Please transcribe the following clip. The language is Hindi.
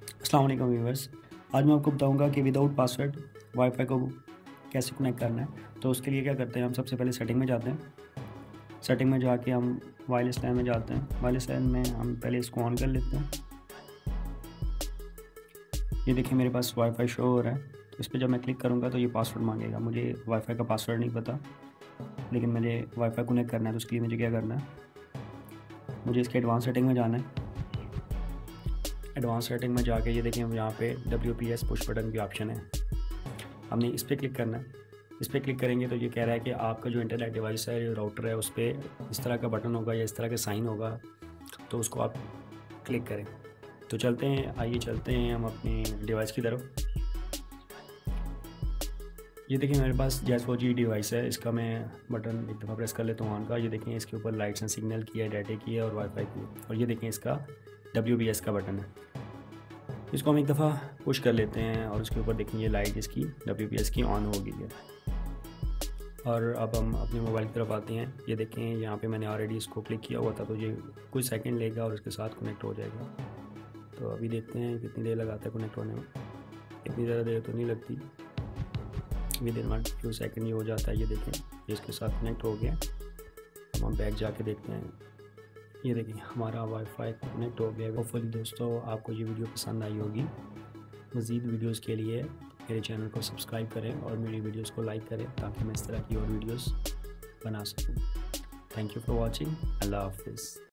अस्सलाम वालेकुम व्यूअर्स। आज मैं आपको बताऊंगा कि विदाउट पासवर्ड वाईफाई को कैसे कनेक्ट करना है। तो उसके लिए क्या करते हैं, हम सबसे पहले सेटिंग में जाते हैं। सेटिंग में जाके हम वायरलेस लैन में जाते हैं। वायरलेस लैन में हम पहले इसको ऑन कर लेते हैं। ये देखिए मेरे पास वाईफाई शो हो रहा है। तो इस पर जब मैं क्लिक करूँगा तो ये पासवर्ड मांगेगा। मुझे वाईफाई का पासवर्ड नहीं पता, लेकिन मुझे वाईफाई कनेक्ट करना है। तो उसके लिए मुझे क्या करना है, मुझे इसके एडवांस सेटिंग में जाना है। एडवांस सेटिंग में जाके ये देखिए यहाँ पे WPS पुश बटन की ऑप्शन है, हमने इस पर क्लिक करना है। इस पर क्लिक करेंगे तो ये कह रहा है कि आपका जो इंटरनेट डिवाइस है, जो राउटर है, उस पर इस तरह का बटन होगा या इस तरह का साइन होगा, तो उसको आप क्लिक करें। तो चलते हैं, आइए चलते हैं हम अपने डिवाइस की तरफ। ये देखिए मेरे पास जैस4जी डिवाइस है। इसका मैं बटन एक दफ़ा प्रेस कर लेता हूँ ऑन का। ये देखें इसके ऊपर लाइट्स एंड सिग्नल की है, डाटा की है और वाईफाई की है। और ये देखें इसका WPS का बटन है। इसको हम एक दफ़ा पुश कर लेते हैं और उसके ऊपर देखें ये लाइट इसकी WPS की ऑन हो गई है। और अब हम अपने मोबाइल की तरफ आते हैं। ये देखें यहाँ पे मैंने ऑलरेडी इसको क्लिक किया हुआ था, तो ये कुछ सेकंड लेगा और उसके साथ कनेक्ट हो जाएगा। तो अभी देखते हैं कितनी देर लगाता है कनेक्ट होने में। इतनी ज़्यादा देर तो नहीं लगती, विद इन फ्यू सेकंड ये हो जाता है। ये देखें ये इसके साथ कनेक्ट हो गया। हम बैक जाके देखते हैं। ये देखिए हमारा वाईफाई कनेक्ट हो गया। होपफुली दोस्तों आपको ये वीडियो पसंद आई होगी। मज़ीद वीडियोस के लिए मेरे चैनल को सब्सक्राइब करें और मेरी वीडियोस को लाइक करें, ताकि मैं इस तरह की और वीडियोस बना सकूं। Thank you for watching. अल्लाह हाफिज़।